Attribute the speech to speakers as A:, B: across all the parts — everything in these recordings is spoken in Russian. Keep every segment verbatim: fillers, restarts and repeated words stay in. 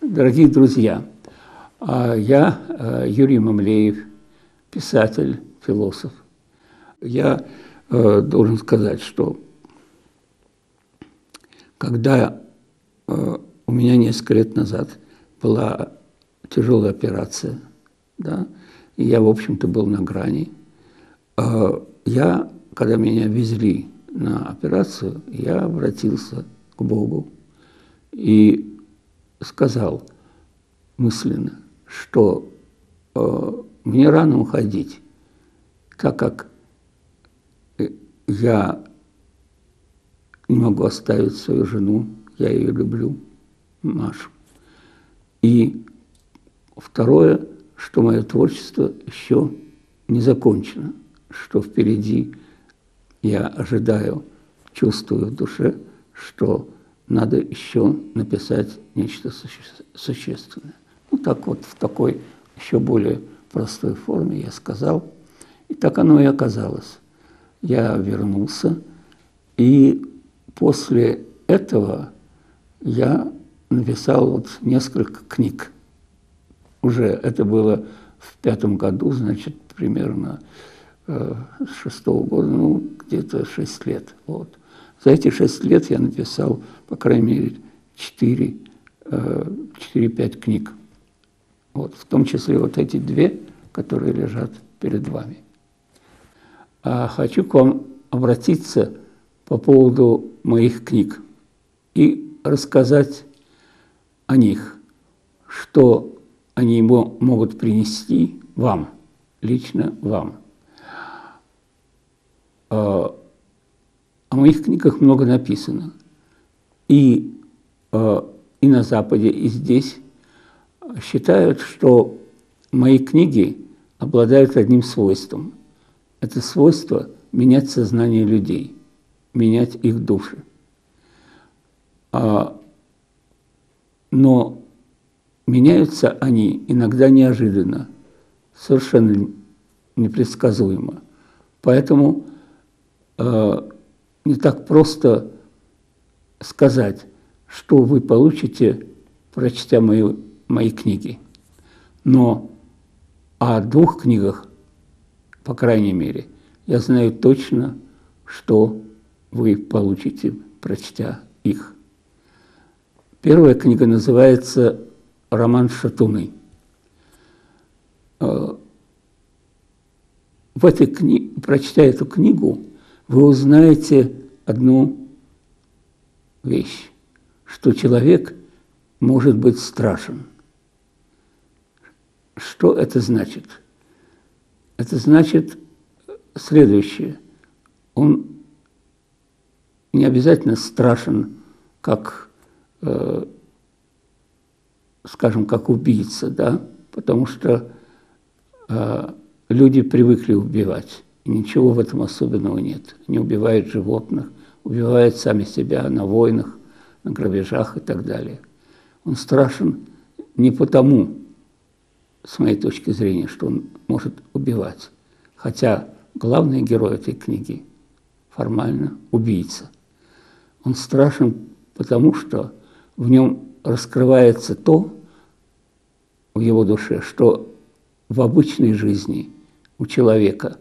A: Дорогие друзья, я Юрий Мамлеев, писатель, философ. Я должен сказать, что когда у меня несколько лет назад была тяжелая операция, да, и я, в общем-то, был на грани, я, когда меня везли на операцию, я обратился к Богу и сказал мысленно, что э, мне рано уходить, так как я не могу оставить свою жену, я ее люблю, Машу. И второе, что мое творчество еще не закончено, что впереди я ожидаю, чувствую в душе, что надо еще написать нечто существенное. Ну, так вот, в такой еще более простой форме я сказал. И так оно и оказалось. Я вернулся, и после этого я написал вот несколько книг. Уже это было в пятом году, значит, примерно э, с шестого года, ну, где-то шесть лет. Вот. За эти шесть лет я написал, по крайней мере, четыре-пять книг. Вот, в том числе вот эти две, которые лежат перед вами. А хочу к вам обратиться по поводу моих книг и рассказать о них, что они могут принести вам, лично вам. О моих книгах много написано. И, и на Западе, и здесь считают, что мои книги обладают одним свойством. Это свойство менять сознание людей, менять их души. Но меняются они иногда неожиданно, совершенно непредсказуемо. Поэтому э, не так просто сказать, что вы получите, прочтя мои, мои книги. Но о двух книгах, по крайней мере, я знаю точно, что вы получите, прочтя их. Первая книга называется «Роман Шатуны». В этой книге, прочтя эту книгу, вы узнаете одну вещь, что человек может быть страшен. Что это значит? Это значит следующее. Он не обязательно страшен, как, э, скажем, как убийца, да, потому что э, люди привыкли убивать, и ничего в этом особенного нет. Они убивают животных, убивают сами себя на войнах, на грабежах и так далее. Он страшен не потому, с моей точки зрения, что он может убивать, хотя главный герой этой книги формально убийца. Он страшен потому, что в нем раскрывается то в его душе, что в обычной жизни у человека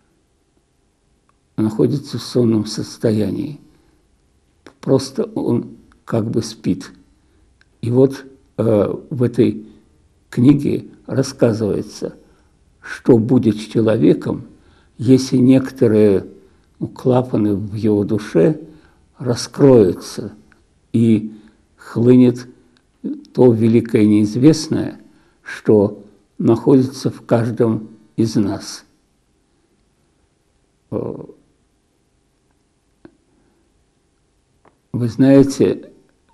A: находится в сонном состоянии. Просто он как бы спит. И вот э, в этой книге рассказывается, что будет с человеком, если некоторые ну, клапаны в его душе раскроются и хлынет то великое неизвестное, что находится в каждом из нас. Вы знаете,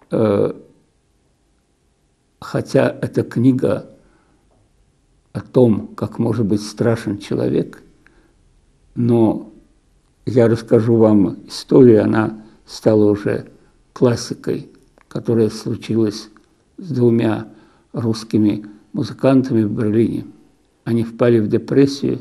A: хотя эта книга о том, как может быть страшен человек, но я расскажу вам историю, она стала уже классикой, которая случилась с двумя русскими музыкантами в Берлине. Они впали в депрессию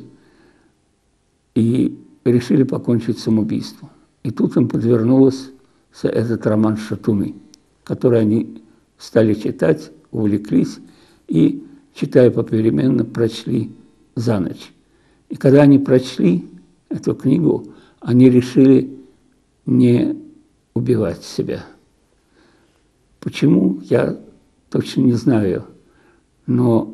A: и решили покончить самоубийством. И тут им подвернулся этот роман Шатуны, который они стали читать увлеклись и, читая попеременно, прочли за ночь. И когда они прочли эту книгу, они решили не убивать себя. Почему, я точно не знаю, но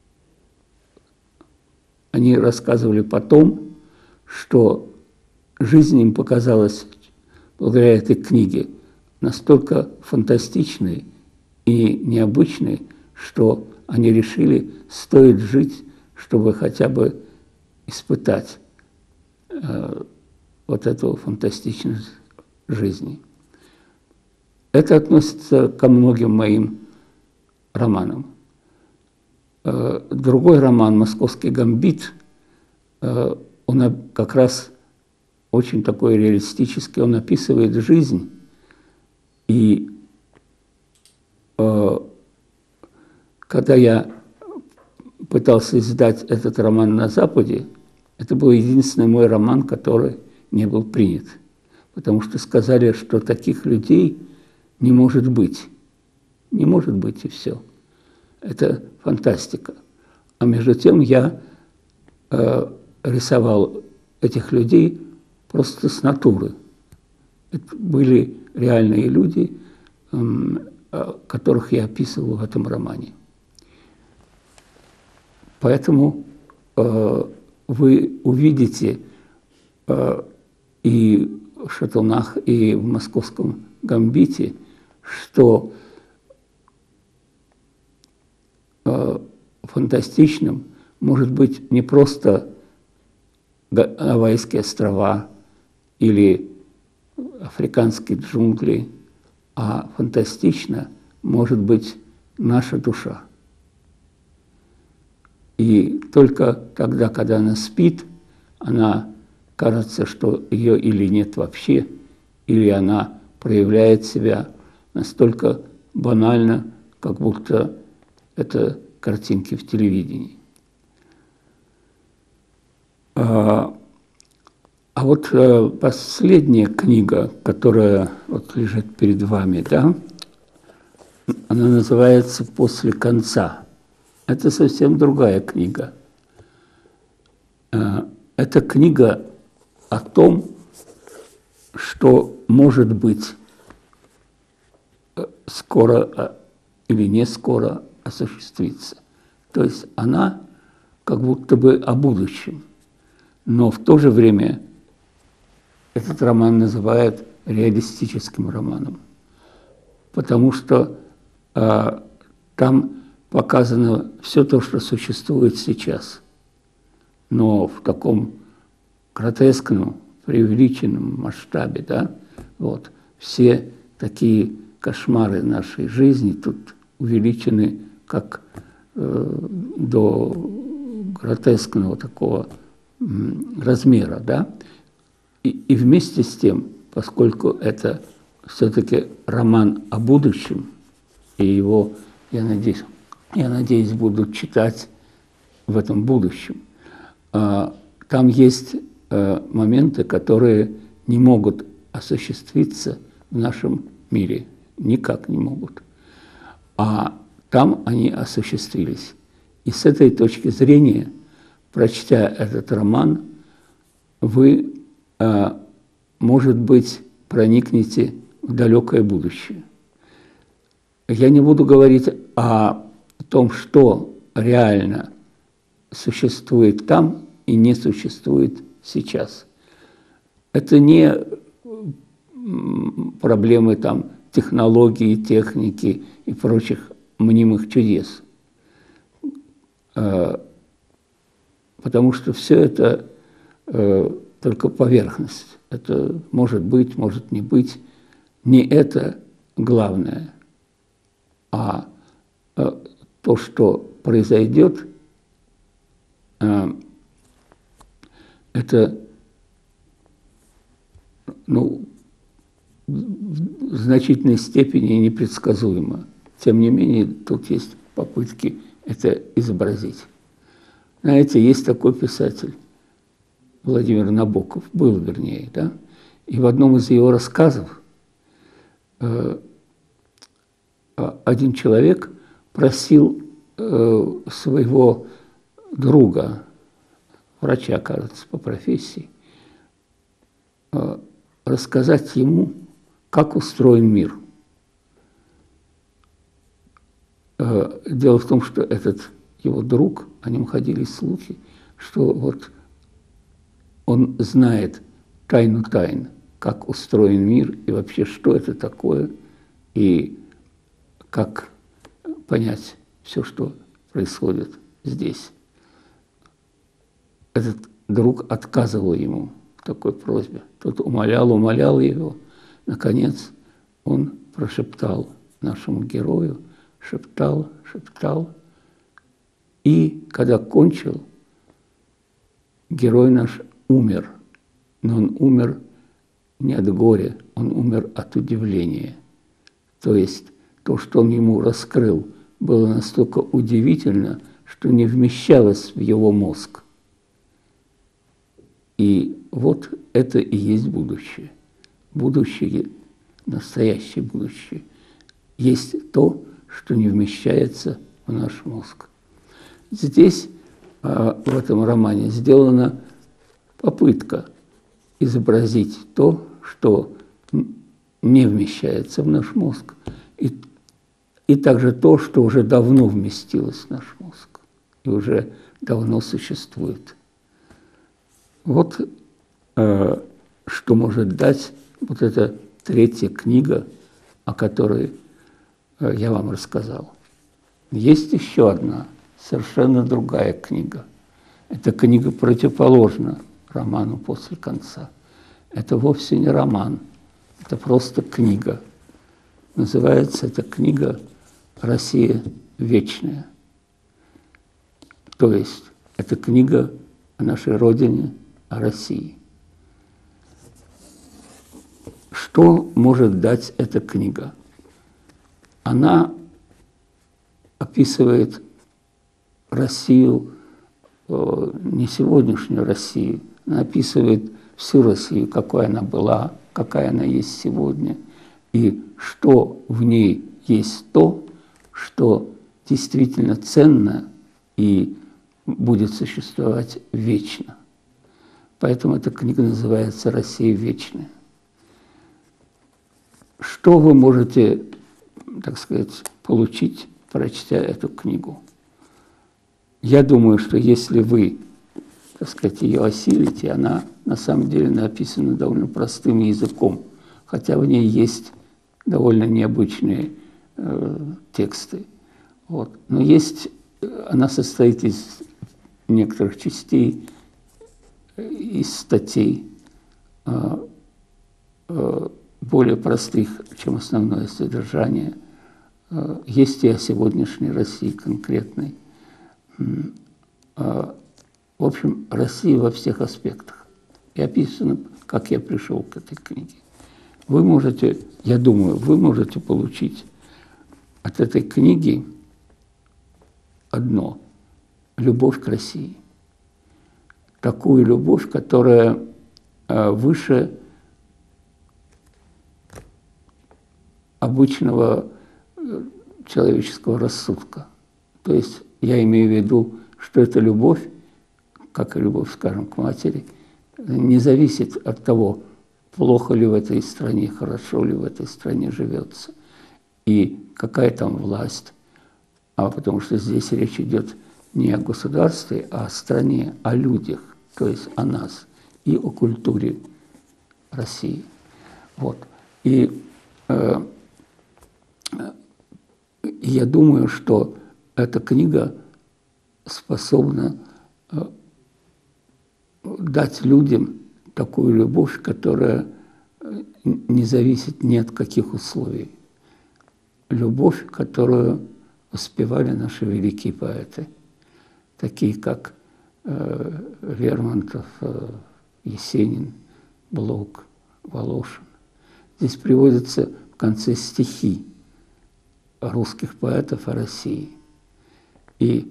A: они рассказывали потом, что жизнь им показалась благодаря этой книге настолько фантастичной и необычной, что они решили, стоит жить, чтобы хотя бы испытать э, вот эту фантастичность жизни. Это относится ко многим моим романам. Э, другой роман «Московский гамбит», э, он как раз очень такой реалистический, он описывает жизнь. И э, когда я пытался издать этот роман на Западе, это был единственный мой роман, который не был принят. Потому что сказали, что таких людей не может быть. Не может быть, и все. Это фантастика. А между тем я э, рисовал этих людей просто с натуры. Это были реальные люди, э, которых я описывал в этом романе. Поэтому э, вы увидите э, и в «Шатунах», и в «Московском гамбите», что э, фантастичным может быть не просто Гавайские острова или африканские джунгли, а фантастично может быть наша душа. И только тогда, когда она спит, она кажется, что ее или нет вообще, или она проявляет себя настолько банально, как будто это картинки в телевидении. А, а вот а, последняя книга, которая вот лежит перед вами, да, она называется «После конца». Это совсем другая книга. Это книга о том, что может быть скоро или не скоро осуществится. То есть она как будто бы о будущем. Но в то же время этот роман называют реалистическим романом, потому что а, там показано все то, что существует сейчас, но в таком гротескном, преувеличенном масштабе, да, вот, все такие кошмары нашей жизни тут увеличены как э, до гротескного такого э, размера, да, и, и вместе с тем, поскольку это все-таки роман о будущем, и его, я надеюсь, я надеюсь, будут читать в этом будущем. Там есть моменты, которые не могут осуществиться в нашем мире, никак не могут. А там они осуществились. И с этой точки зрения, прочтя этот роман, вы, может быть, проникнете в далекое будущее. Я не буду говорить о том, что реально существует там и не существует сейчас. Это не проблемы там, технологии, техники и прочих мнимых чудес. Потому что все это только поверхность. Это может быть, может не быть. Не это главное, а то, что произойдет, это, ну, в значительной степени непредсказуемо. Тем не менее, тут есть попытки это изобразить. Знаете, есть такой писатель, Владимир Набоков, был вернее, да, и в одном из его рассказов один человек просил э, своего друга, врача, кажется, по профессии, э, рассказать ему, как устроен мир. Э, дело в том, что этот его друг, о нем ходили слухи, что вот он знает тайну тайн, как устроен мир и вообще, что это такое, и как понять все, что происходит здесь. Этот друг отказывал ему в такой просьбе. Тот умолял, умолял его. Наконец он прошептал нашему герою, шептал, шептал. И когда кончил, герой наш умер. Но он умер не от горя, он умер от удивления. То есть то, что он ему раскрыл, было настолько удивительно, что не вмещалось в его мозг. И вот это и есть будущее. Будущее, настоящее будущее, есть то, что не вмещается в наш мозг. Здесь, в этом романе, сделана попытка изобразить то, что не вмещается в наш мозг, и, и также то, что уже давно вместилось в наш мозг и уже давно существует. Вот э, что может дать вот эта третья книга, о которой э, я вам рассказал. Есть еще одна, совершенно другая книга. Эта книга противоположна роману «После конца». Это вовсе не роман, это просто книга. Называется эта книга «Россия вечная». То есть это книга о нашей Родине, о России. Что может дать эта книга? Она описывает Россию, не сегодняшнюю Россию, она описывает всю Россию, какой она была, какая она есть сегодня, и что в ней есть то, что действительно ценно и будет существовать вечно. Поэтому эта книга называется «Россия вечная». Что вы можете, так сказать, получить, прочтя эту книгу? Я думаю, что если вы, так сказать, ее осилите, она на самом деле написана довольно простым языком, хотя в ней есть довольно необычные э, тексты. Вот. Но есть, она состоит из некоторых частей, из статей, э, э, более простых, чем основное содержание. Э, есть и о сегодняшней России конкретной. Э, в общем, Россия во всех аспектах. И описано, как я пришел к этой книге. Вы можете, я думаю, вы можете получить от этой книги одно – любовь к России. Такую любовь, которая выше обычного человеческого рассудка. То есть я имею в виду, что эта любовь, как и любовь, скажем, к матери, не зависит от того, плохо ли в этой стране, хорошо ли в этой стране живется, и какая там власть. А потому что здесь речь идет не о государстве, а о стране, о людях, то есть о нас и о культуре России. Вот. И э, я думаю, что эта книга способна э, дать людям такую любовь, которая не зависит ни от каких условий. Любовь, которую воспевали наши великие поэты, такие как э, Лермонтов, э, Есенин, Блок, Волошин. Здесь приводятся в конце стихи русских поэтов о России. И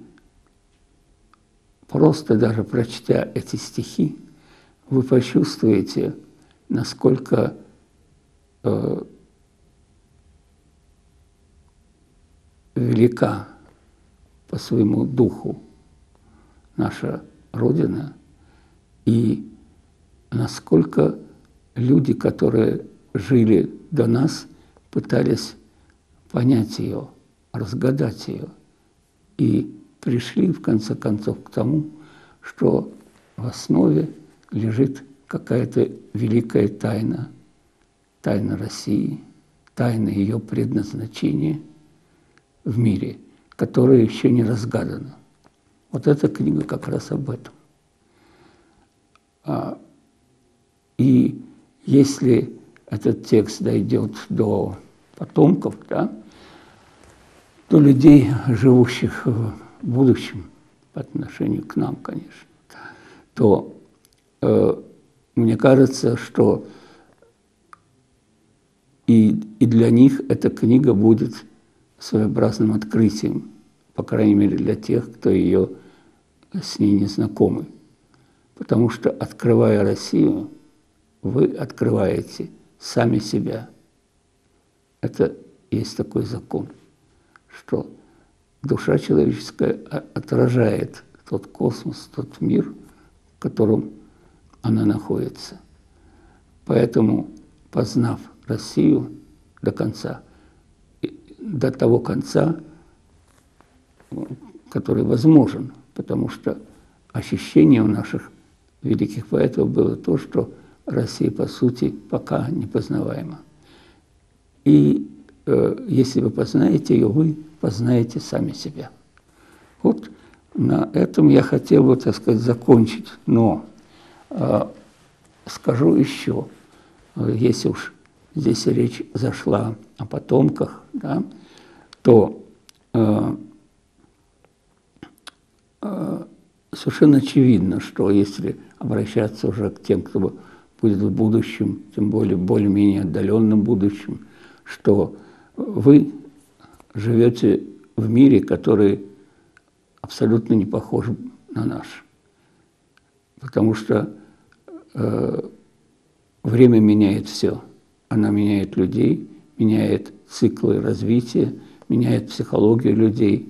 A: просто даже прочтя эти стихи, вы почувствуете, насколько э, велика по своему духу наша Родина, и насколько люди, которые жили до нас, пытались понять ее, разгадать ее, и пришли, в конце концов, к тому, что в основе лежит какая-то великая тайна, тайна России, тайна ее предназначения в мире, которая еще не разгадана. Вот эта книга как раз об этом. И если этот текст дойдет до потомков, да, до людей, живущих в будущем, по отношению к нам, конечно, то э, мне кажется, что и, и для них эта книга будет своеобразным открытием, по крайней мере для тех, кто ее с ней не знакомы. Потому что, открывая Россию, вы открываете сами себя. Это есть такой закон, что душа человеческая отражает тот космос, тот мир, в котором она находится. Поэтому, познав Россию до конца, до того конца, который возможен, потому что ощущение у наших великих поэтов было то, что Россия, по сути, пока непознаваема. И э, если вы познаете ее, вы познаете сами себя. Вот на этом я хотел бы, так сказать, закончить. Но э, скажу еще, э, если уж здесь речь зашла о потомках, да, то э, э, совершенно очевидно, что если обращаться уже к тем, кто будет в будущем, тем более более-менее отдаленном будущем, что вы живете в мире, который абсолютно не похож на наш. Потому что э, время меняет все. Она меняет людей, меняет циклы развития, меняет психологию людей.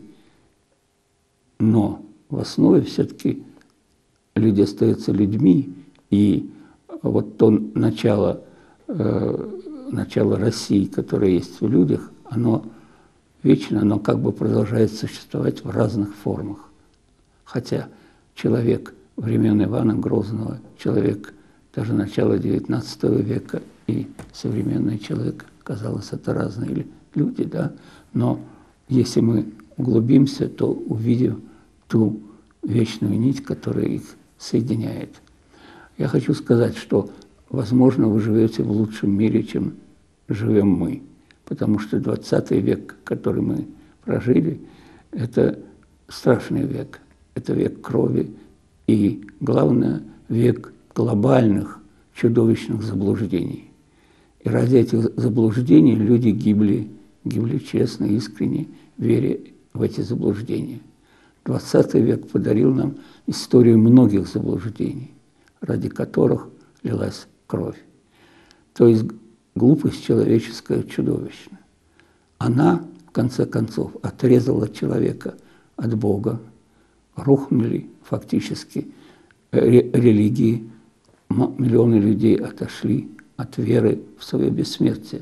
A: Но в основе все-таки люди остаются людьми, и вот то начало, э, начало России, которое есть в людях, оно вечно, оно как бы продолжает существовать в разных формах. Хотя человек времен Ивана Грозного, человек даже начала девятнадцатого века и современный человек, казалось, это разные люди, да? Но если мы углубимся, то увидим ту вечную нить, которая их соединяет. Я хочу сказать, что, возможно, вы живете в лучшем мире, чем живем мы, потому что двадцатый век, который мы прожили, это страшный век, это век крови и, главное, век глобальных чудовищных заблуждений. И ради этих заблуждений люди гибли, гибли честно, искренне, веря в эти заблуждения. двадцатый век подарил нам историю многих заблуждений, ради которых лилась кровь. То есть глупость человеческая чудовищна. Она, в конце концов, отрезала человека от Бога, рухнули фактически религии, миллионы людей отошли от веры в свое бессмертие.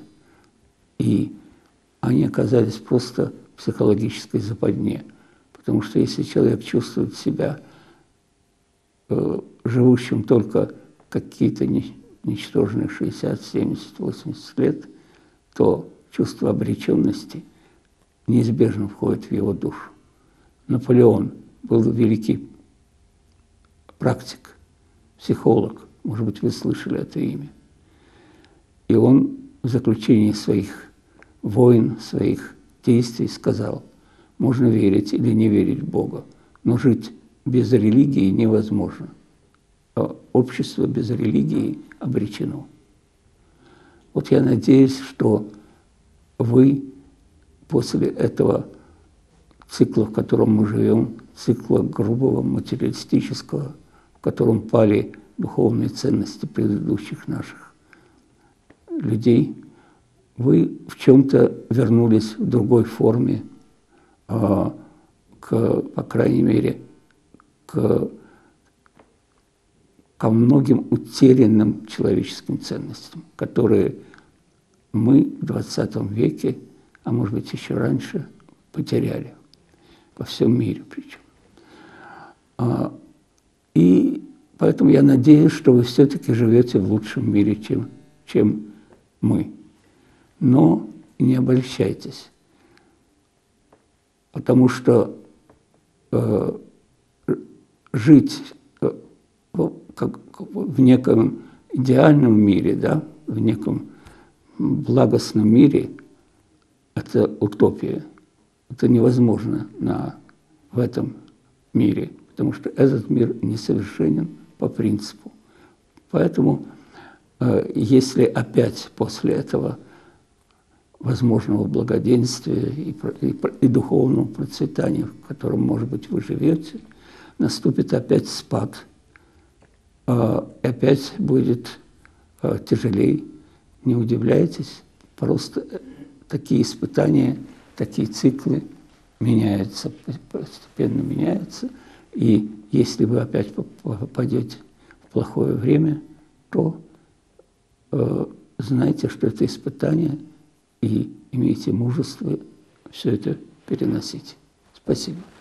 A: И они оказались просто в психологической западне. Потому что если человек чувствует себя э, живущим только какие-то ничтожные шестьдесят, семьдесят, восемьдесят лет, то чувство обреченности неизбежно входит в его душу. Наполеон был великий практик, психолог, может быть, вы слышали это имя. И он в заключении своих войн, своих действий сказал: можно верить или не верить в Бога, но жить без религии невозможно. А общество без религии обречено. Вот я надеюсь, что вы после этого цикла, в котором мы живем, цикла грубого, материалистического, в котором пали духовные ценности предыдущих наших людей, вы в чем-то вернулись в другой форме к к, по крайней мере, к, ко многим утерянным человеческим ценностям, которые мы в двадцатом веке, а может быть еще раньше, потеряли во всем мире причем. И поэтому я надеюсь, что вы все-таки живете в лучшем мире, чем, чем мы. Но не обольщайтесь, потому что э, жить э, как, в неком идеальном мире, да, в неком благостном мире – это утопия. Это невозможно на, в этом мире, потому что этот мир несовершенен по принципу. Поэтому, э, если опять после этого возможного благоденствия и, и, и духовного процветания, в котором, может быть, вы живете, наступит опять спад, э, и опять будет э, тяжелее. Не удивляйтесь, просто такие испытания, такие циклы меняются, постепенно меняются. И если вы опять попадете в плохое время, то э, знайте, что это испытание, и имейте мужество все это переносить. Спасибо.